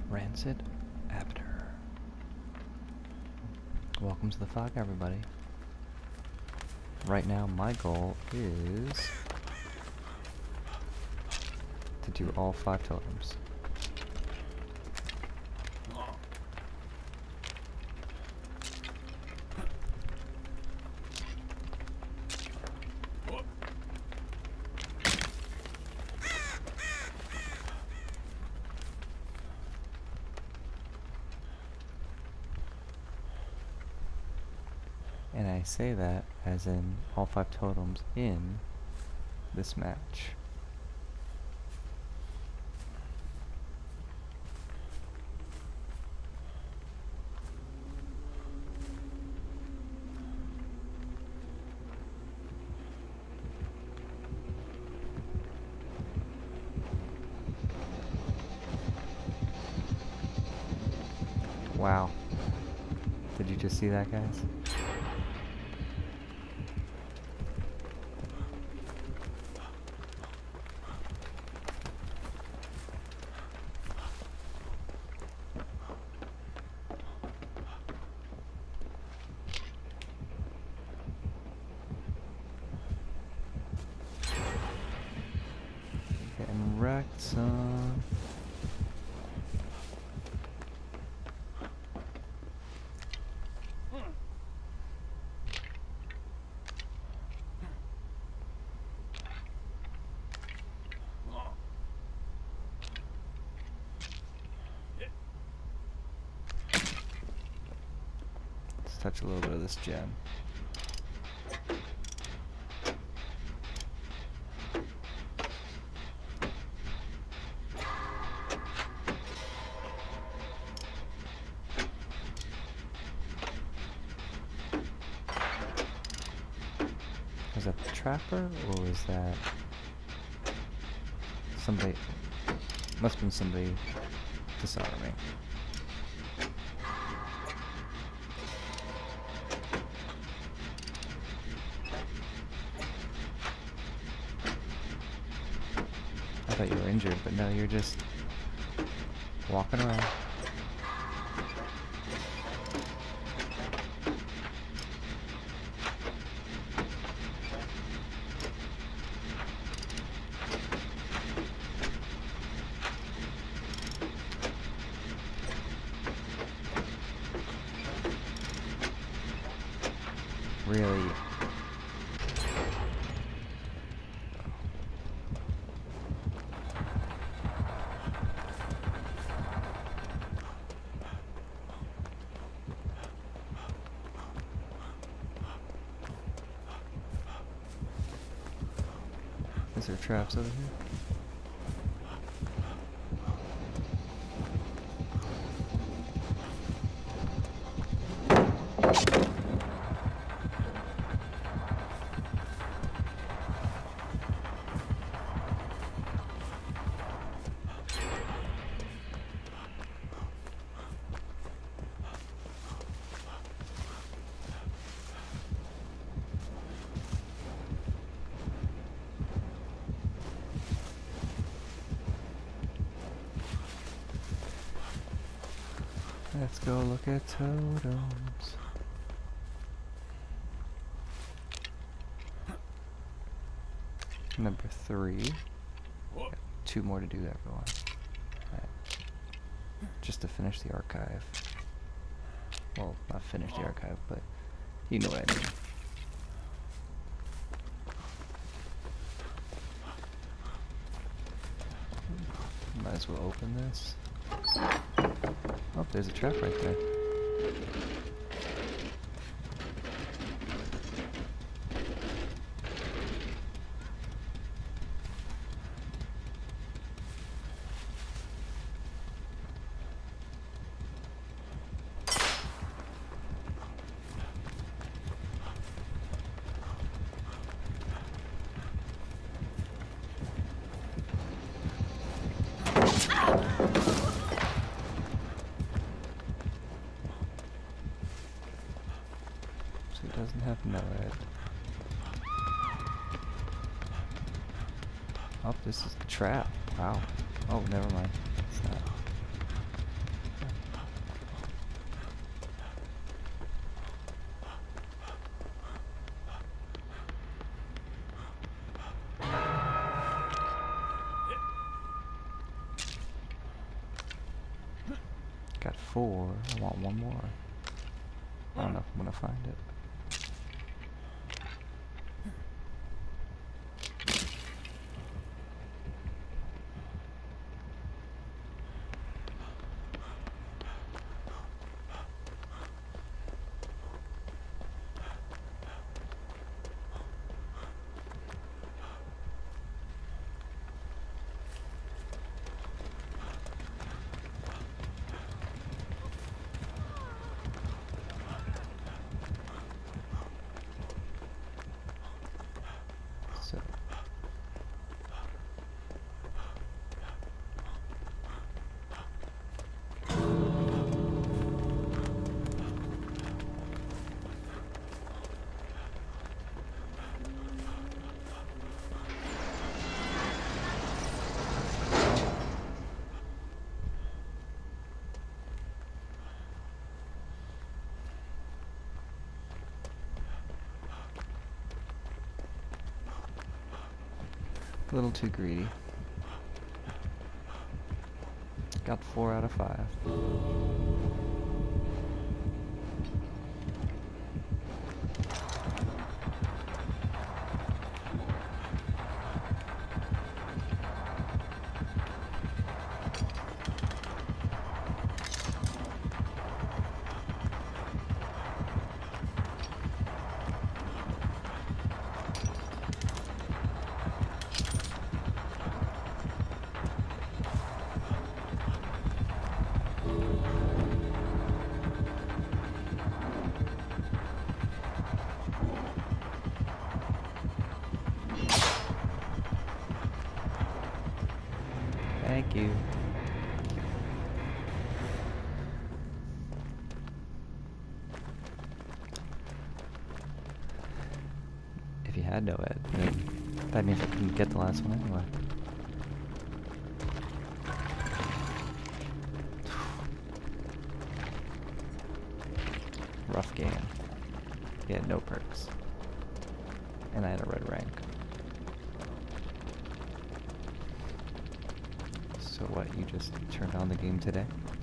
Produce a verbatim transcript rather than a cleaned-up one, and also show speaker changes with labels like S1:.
S1: Rancid Abder. Welcome to the fog, everybody. Right now, my goal is to do all five totems. And I say that as in all five totems in this match. Wow. Did you just see that, guys? Getting wrecked some. Let's touch a little bit of this gem. Was that the trapper, or was that somebody? Must have been somebody disarming. I thought you were injured, but no, you're just walking around. Really? Is there traps over here? Let's go look at totems. Number three. Got two more to do, everyone. Right. Just to finish the archive. Well, not finish the archive, but you know what I mean. Might as well open this. Oh, there's a trap right there. It doesn't have Mellad. Oh, this is a trap. Wow. Oh, never mind. It's not. Got four. I want one more. I don't know if I'm gonna find it. So a little too greedy. Got four out of five. Thank you. If you had no ed, then that means I couldn't get the last one anyway. Rough game. Yeah, no perks. And I had a red rank. So what, you just turned on the game today?